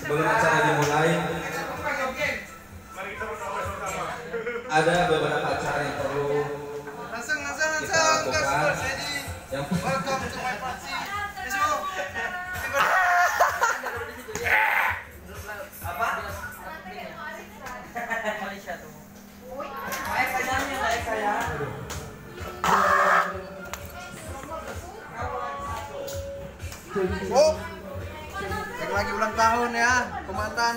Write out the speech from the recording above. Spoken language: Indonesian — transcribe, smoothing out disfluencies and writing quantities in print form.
Sebelum acara dimulai, ada beberapa acara yang perlu kita lakukan. Yang welcome to my party. Apa? Malaysia tuh. Naik sayangnya, naik sayang. Oh, yang lagi ulang tahun ya, komandan.